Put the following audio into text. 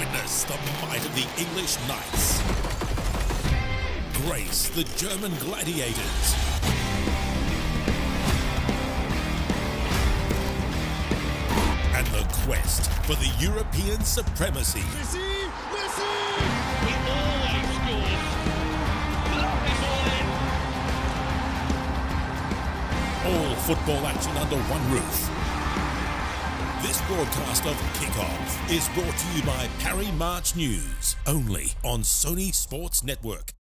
Witness the might of the English Knights. Grace the German Gladiators. And the quest for the European supremacy. Messi! Messi! He always scores. Lovely ball in. All football action under one roof. This broadcast of Kickoff is brought to you by Parry March News, only on Sony Sports Network.